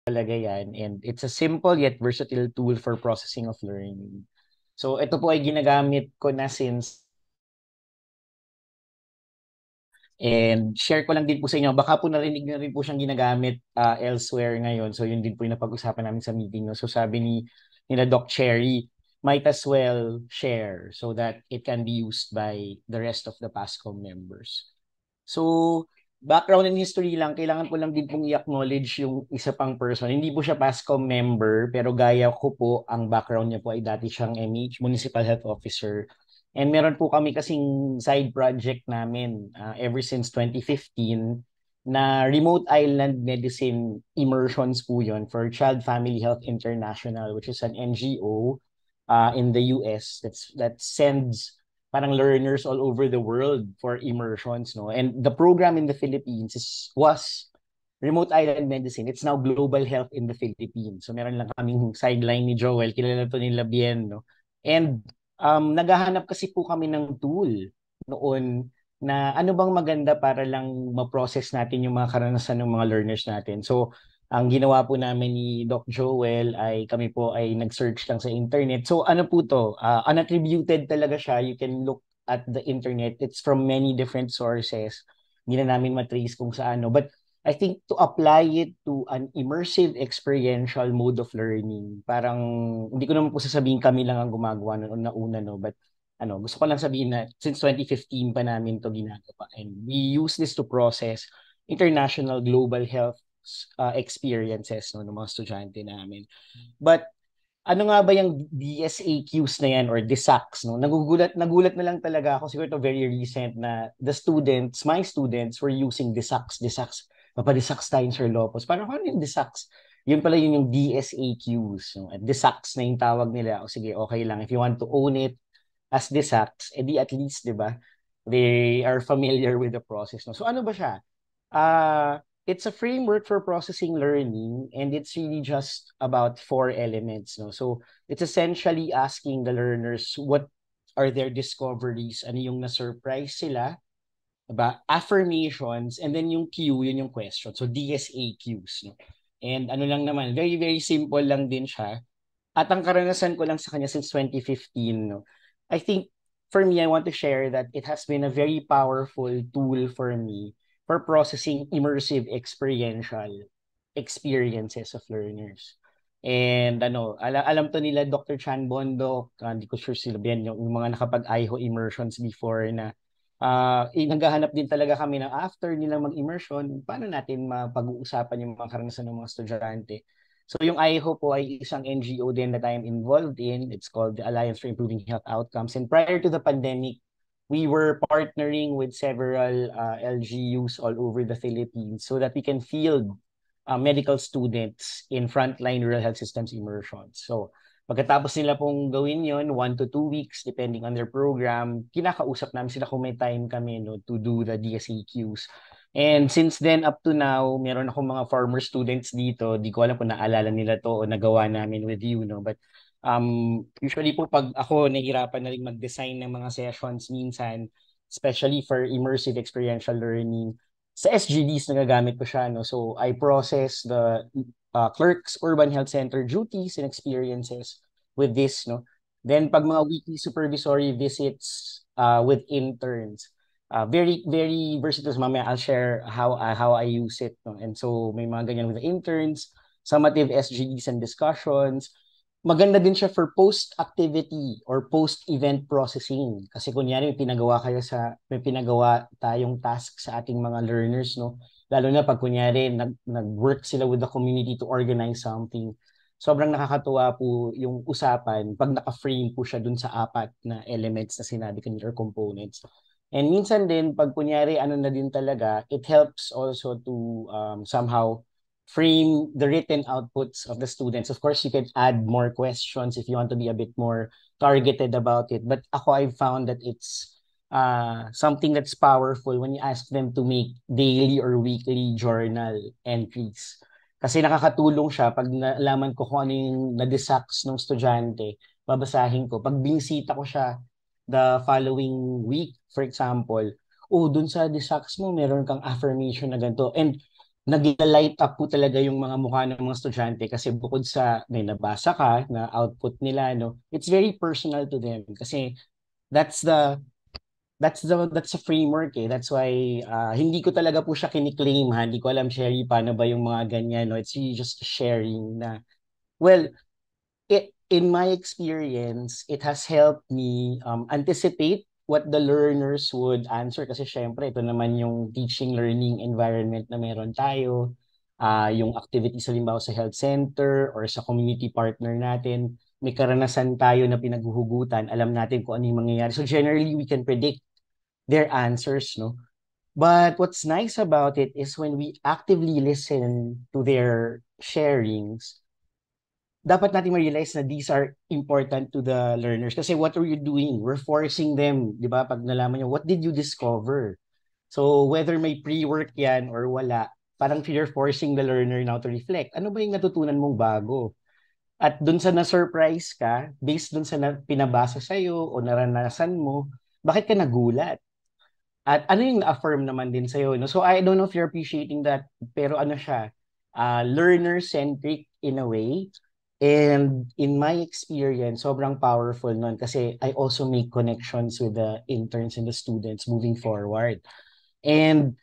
talaga yan. And it's a simple yet versatile tool for processing of learning. So ito po ay ginagamit ko na since and share ko lang din po sa inyo. Baka po narinig na rin po siyang ginagamit elsewhere ngayon. So yun din po yung napag-usapan namin sa meeting. No? So sabi ni Doc Cherry, might as well share so that it can be used by the rest of the PASCOM members. So, background and history lang, kailangan ko lang din pong i-acknowledge yung isa pang person. Hindi po siya PASCOM member, pero gaya ko po, ang background niya po ay dati siyang MH, Municipal Health Officer. And meron po kami kasing side project namin ever since 2015 na remote island medicine immersions po yun for Child Family Health International, which is an NGO in the US that sends parang learners all over the world for immersions, no? And the program in the Philippines was remote island medicine. It's now global health in the Philippines. So meron lang kaming sideline ni Joel, kilala to nila Bien, no? And naghahanap kasi po kami ng tool noon na ano bang maganda para lang ma-process natin yung mga karanasan ng mga learners natin. So ang ginawa po namin ni Doc Joel ay kami po ay nag-search lang sa internet. So ano po to? Unattributed talaga siya. You can look at the internet. It's from many different sources. Hindi na namin matrace kung saan. No? But I think to apply it to an immersive experiential mode of learning, parang hindi ko naman po sasabihin kami lang ang gumagawa noon na una, no? But ano, gusto ko lang sabihin na since 2015 pa namin to ginagawa. And we use this to process international global health experiences no, ng mga estudyante namin. But ano nga ba yung DSAQs na yan or DSAQs? No? Nagulat na lang talaga ako. Siguro ito very recent na my students were using DSAQs. Papadisaks tayo Sir Lopez. Parang ano yung DSAQs? Yun pala yun yung DSAQs. No? At DSAQs na yung tawag nila. O sige, okay lang. If you want to own it as DSAQs, edi at least, di ba? They are familiar with the process. No? So ano ba siya? It's a framework for processing learning, and it's really just about four elements. No? So it's essentially asking the learners what are their discoveries, ano yung na-surprise sila, diba? Affirmations, and then yung Q, yun yung question. So DSAQs. No? And ano lang naman, very, very simple lang din siya. At ang karanasan ko lang sa kanya since 2015, no? I think for me, I want to share that it has been a very powerful tool for me for processing immersive experiential experiences of learners. And ano, alam to nila Dr. Chan Bondok, hindi ko sure sila yan, yung mga nakapag-IHO immersions before na naghahanap din talaga kami na after nilang mag-immersion, paano natin mapag-uusapan yung mga karanasan ng mga estudyante. So yung IHO po ay isang NGO din that I am involved in. It's called the Alliance for Improving Health Outcomes. And prior to the pandemic, we were partnering with several LGUs all over the Philippines so that we can field medical students in frontline rural health systems immersions. So pagkatapos nila pong gawin yon 1 to 2 weeks, depending on their program, kinakausap namin sila kung may time kami no, to do the DSAQs. And since then up to now, meron akong mga former students dito. Di ko alam kung naalala nila to o nagawa namin with you. No? But usually po pag ako nahihirapan na rin mag-design ng mga sessions minsan, especially for immersive experiential learning, sa SGDs nagagamit ko siya. No? So I process the clerks, urban health center duties and experiences with this. No? Then pag mga weekly supervisory visits with interns, very very versatile. Mamaya I'll share how I use it. No? And so may mga ganyan with the interns, summative SGDs and discussions. Maganda din siya for post-activity or post-event processing. Kasi kunyari may pinagawa tayong task sa ating mga learners, no? Lalo na pag kunyari nag-work sila with the community to organize something. Sobrang nakakatuwa po yung usapan pag naka-frame po siya dun sa apat na elements na sinabi kanina or components. And minsan din, pag kunyari ano na din talaga, it helps also to somehow frame the written outputs of the students. Of course, you can add more questions if you want to be a bit more targeted about it. But ako, I've found that it's something that's powerful when you ask them to make daily or weekly journal entries. Kasi nakakatulong siya pag nalaman ko kung ano yung na-disacks ng estudyante, babasahin ko. Pag binisita ko siya the following week, for example, dun sa disacks mo, meron kang affirmation na ganito. And nag-light up po talaga yung mga mukha ng mga estudyante kasi bukod sa may nabasa ka na output nila, no, it's very personal to them kasi that's the that's a framework eh. That's why hindi ko talaga po siya kiniklaim ha. Hindi ko alam, Sherry, paano ba yung mga ganyan, no? It's really just sharing na, well, in my experience, it has helped me anticipate what the learners would answer kasi syempre ito naman yung teaching learning environment na meron tayo, yung activities halimbawa sa health center or sa community partner natin, may karanasan tayo na pinaghuhugutan, alam natin kung ano yung mangyayari. So generally, we can predict their answers, no? But what's nice about it is when we actively listen to their sharings, dapat natin ma-realize na these are important to the learners. Kasi what are you doing? We're forcing them, di ba? Pag nalaman nyo, what did you discover? So whether may pre-work yan or wala, parang you're forcing the learner now to reflect. Ano ba yung natutunan mong bago? At dun sa na-surprise ka, based dun sa pinabasa sa'yo o naranasan mo, bakit ka nagulat? At ano yung na-affirm naman din sa'yo, no? So I don't know if you're appreciating that, pero ano siya, learner-centric in a way. And in my experience, sobrang powerful nun kasi I also make connections with the interns and the students moving forward. And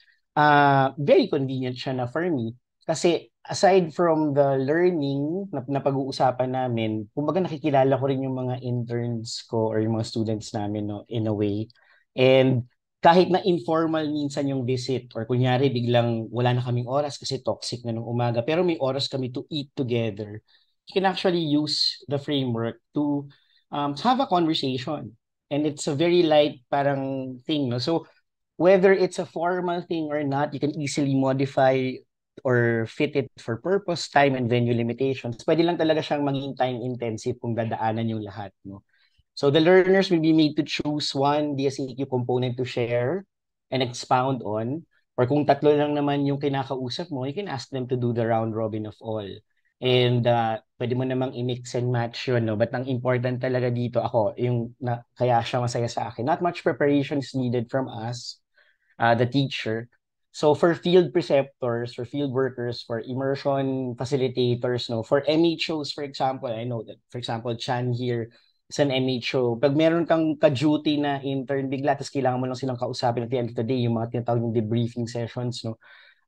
very convenient siya na for me kasi aside from the learning na pag-uusapan namin, kumbaga nakikilala ko rin yung mga interns ko or yung mga students namin, no, in a way. And kahit na informal minsan yung visit or kunyari biglang wala na kaming oras kasi toxic na nung umaga pero may oras kami to eat together, you can actually use the framework to have a conversation. And it's a very light parang thing, no? So whether it's a formal thing or not, you can easily modify or fit it for purpose, time, and venue limitations. Pwede lang talaga siyang maging time-intensive kung dadaanan yung lahat, no? So the learners will be made to choose one DSAQ component to share and expound on. Or kung tatlo lang naman yung kinakausap mo, you can ask them to do the round robin of all. And pwede mo namang i-mix and match yun, no? But ang important talaga dito, ako, kaya siya masaya sa akin. Not much preparation is needed from us, the teacher. So for field preceptors, for field workers, for immersion facilitators, no, for MHOs, for example, I know that, for example, Chan here is an MHO. Pag meron kang ka-duty na intern bigla, tapos kailangan mo lang silang kausapin at the end of the day, yung mga tinatawag yung debriefing sessions, no.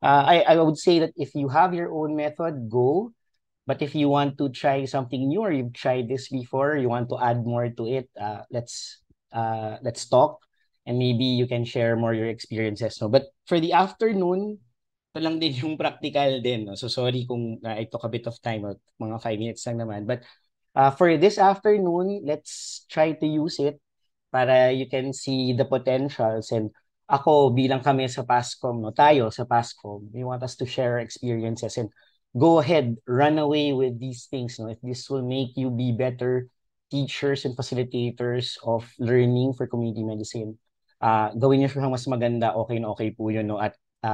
I would say that if you have your own method, go. But if you want to try something new or you've tried this before, you want to add more to it, let's talk and maybe you can share more your experiences, no? But for the afternoon, ito lang din yung practical din, no? So sorry kung I took a bit of time, mga 5 minutes lang naman. But for this afternoon, let's try to use it para you can see the potentials. And ako, bilang kami sa PASCOM, no, tayo sa PASCOM, we want us to share our experiences and go ahead, run away with these things. No? If this will make you be better teachers and facilitators of learning for community medicine, gawin niyo siya mas maganda, okay na okay po yun. No? At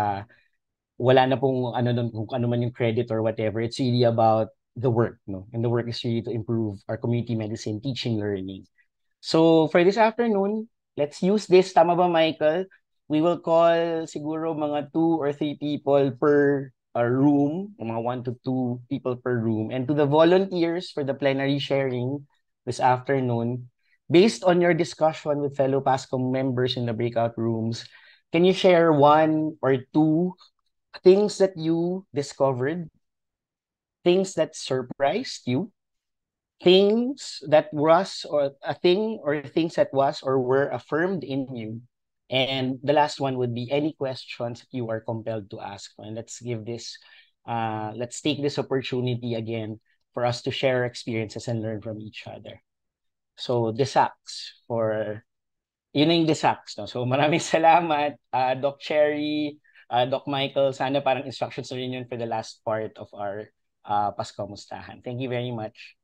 wala na pong ano doon, kung ano man yung credit or whatever. It's really about the work. No? And the work is really to improve our community medicine teaching learning. So for this afternoon, let's use this. Tama ba, Michael? We will call siguro mga 2 or 3 people per room, mga 1 to 2 people per room. And to the volunteers for the plenary sharing this afternoon, based on your discussion with fellow PASCOM members in the breakout rooms, can you share 1 or 2 things that you discovered, things that surprised you, things that was or a thing or things that was or were affirmed in you. And the last one would be any questions that you are compelled to ask. And let's take this opportunity again for us to share experiences and learn from each other. So DSAQs yun na yung DSAQs. No? So maraming salamat, Doc Cherry, Doc Michael. Sana parang instructions na rin yun for the last part of our PASCOMustahan. Thank you very much.